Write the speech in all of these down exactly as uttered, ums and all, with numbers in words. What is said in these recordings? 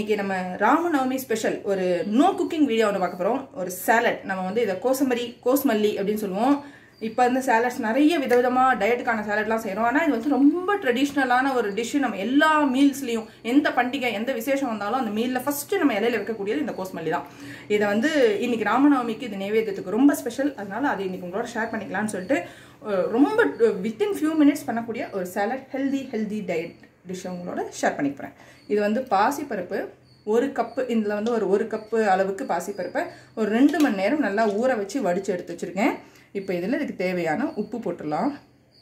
இன்னைக்கு நம்ம ராமநவமி ஸ்பெஷல் ஒரு நோ குக்கிங் வீடியோ ஒன்று பார்க்க போகிறோம். ஒரு சாலட். நம்ம வந்து இதை கோசம்பரி கோஸ்மல்லி அப்படின்னு சொல்லுவோம். இப்போ இந்த சாலட்ஸ் நிறைய விதவிதமாக டயட்டுக்கான சாலட்லாம் செய்கிறோம். ஆனால் இது வந்து ரொம்ப ட்ரெடிஷ்னலான ஒரு டிஷ்ஷு. நம்ம எல்லா மீல்ஸ்லையும் எந்த பண்டிகை எந்த விசேஷம் வந்தாலும் அந்த மீலில் ஃபஸ்ட்டு நம்ம இலையில வைக்கக்கூடியது இந்த கோஸ்மல்லி தான். இதை வந்து இன்னைக்கு ராமநவமிக்கு இது நைவேத்தியத்துக்கு ரொம்ப ஸ்பெஷல். அதனால அதை இன்னைக்கு உங்களோட ஷேர் பண்ணிக்கலாம்னு சொல்லிட்டு ரொம்ப வித்தின் ஃபியூ மினிட்ஸ் பண்ணக்கூடிய ஒரு salad healthy healthy diet dish உங்களோட ஷேர் பண்ணிக்கிறேன். இது வந்து பாசிப்பருப்பு ஒரு கப்பு, இதில் வந்து ஒரு ஒரு கப்பு அளவுக்கு பாசிப்பருப்பை ஒரு ரெண்டு மணி நேரம் நல்லா ஊற வச்சு வடித்து எடுத்து வச்சுருக்கேன். இப்போ இதில் இதுக்கு தேவையான உப்பு போட்டுடலாம்.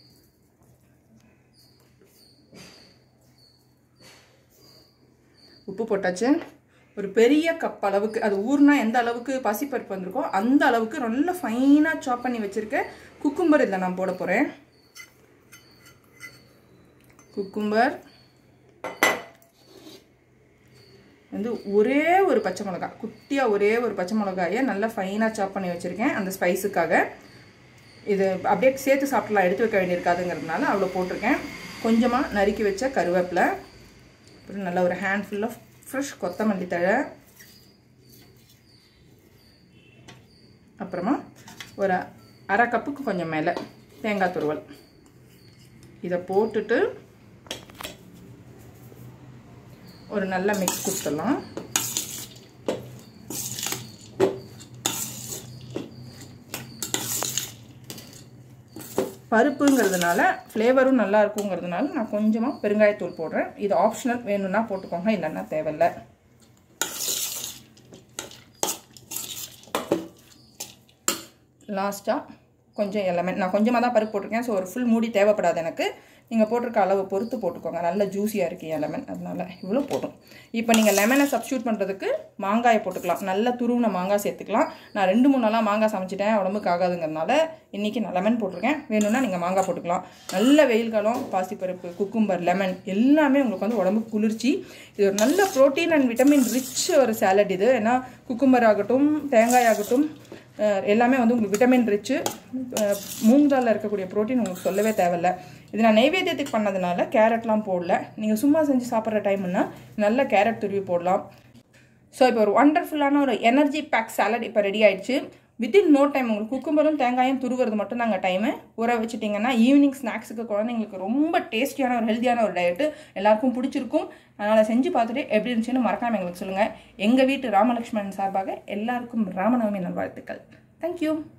உப்பு போட்டாச்சு. ஒரு பெரிய கப் அளவுக்கு, அது ஊர்னா எந்த அளவுக்கு பாசிப்பருப்பு வந்திருக்கோ அந்த அளவுக்கு நல்லா ஃபைனாக சாப் பண்ணி வச்சுருக்கேன் குக்கும்பர் இதில் நான் போட போகிறேன். குக்கும்பர் வந்து ஒரே ஒரு பச்சை மிளகா, குட்டியாக ஒரே ஒரு பச்சை மிளகாயை நல்லா ஃபைனாக சாப் பண்ணி வச்சுருக்கேன் அந்த ஸ்பைஸுக்காக. இது அப்படியே சேர்த்து சாப்பிட்லாம், எடுத்து வைக்க வேண்டியிருக்காதுங்கிறதுனால அவ்வளோ போட்டிருக்கேன். கொஞ்சமாக நறுக்கி வச்ச கருவேப்பிலை, அப்புறம் நல்லா ஒரு ஹேண்ட்ஃபுல் ஆஃப் ஃப்ரெஷ் கொத்தமல்லி தழை, அப்புறமா ஒரு அரை கப்புக்கு கொஞ்சம் மேலே தேங்காய் துருவல். இதை போட்டுட்டு ஒரு நல்ல மிக்ஸ் கொடுத்துடலாம். பருப்புங்கிறதுனால ஃப்ளேவரும் நல்லா இருக்குங்கிறதுனால நான் கொஞ்சமாக பெருங்காயத்தூள் போடுறேன். இது ஆப்ஷனல், வேணும்னா போட்டுக்கோங்க, இல்லைன்னா தேவையில்லை. லாஸ்ட்டாக கொஞ்சம் லெமன், நான் கொஞ்சமாக தான் பருப்பு போட்டிருக்கேன், ஸோ ஒரு ஃபுல் மூடி தேவைப்படாது எனக்கு. நீங்கள் போட்டிருக்க அளவு பொறுத்து போட்டுக்கோங்க. நல்ல ஜூஸியாக இருக்குது என் லெமன், அதனால இவ்வளோ போடும். இப்போ நீங்கள் லெமனை சப்ஸ்டியூட் பண்ணுறதுக்கு மாங்காயை போட்டுக்கலாம். நல்ல துருவின மாங்காய் சேர்த்துக்கலாம். நான் ரெண்டு மூணு நாளாக மாங்காய் சமைச்சிட்டேன், உடம்புக்கு ஆகாதுங்கிறதுனால இன்றைக்கி நான் லெமன் போட்டிருக்கேன். வேணும்னா நீங்கள் மாங்காய் போட்டுக்கலாம். நல்ல வெயில் காலம், பாசிப்பருப்பு, குக்கும்பர், லெமன் எல்லாமே உங்களுக்கு வந்து உடம்புக்கு குளிர்ச்சி. இது ஒரு நல்ல ப்ரோட்டீன் அண்ட் விட்டமின் ரிச் ஒரு சாலட் இது. ஏன்னா குக்கும்பர் ஆகட்டும், தேங்காய் ஆகட்டும், எல்லாமே வந்து உங்களுக்கு விட்டமின் ரிச்சு. மூங் தாலில் இருக்கக்கூடிய ப்ரோட்டீன் உங்களுக்கு சொல்லவே தேவையில்லை. இது நான் நைவேத்தியத்துக்கு பண்ணதுனால கேரட்லாம் போடல. நீங்கள் சும்மா செஞ்சு சாப்பிட்ற டைம்னா நல்ல கேரட் துருவி போடலாம். ஸோ இப்போ ஒரு ஒண்டர்ஃபுல்லான ஒரு எனர்ஜி பேக் சாலட் இப்போ ரெடி ஆகிடுச்சு. Within no time. உங்களுக்கு குக்கும்பரும் தேங்காயும் துருவுறது மட்டும் தாங்க டைமு. ஊற வச்சுட்டிங்கன்னா ஈவினிங் ஸ்நாக்ஸுக்கு குழந்தைங்களுக்கு ரொம்ப டேஸ்டியான ஒரு ஹெல்த்தியான ஒரு டயட்டு எல்லாருக்கும் பிடிச்சிருக்கும். அதனால் செஞ்சு பார்த்துட்டு எப்படி இருந்துச்சுன்னு மறக்காமல் எங்களுக்கு சொல்லுங்கள். எங்கள் வீட்டு ராமலக்ஷ்மணன் சார்பாக எல்லாருக்கும் ராமநவமி நல்வாழ்த்துக்கள். தேங்க்யூ.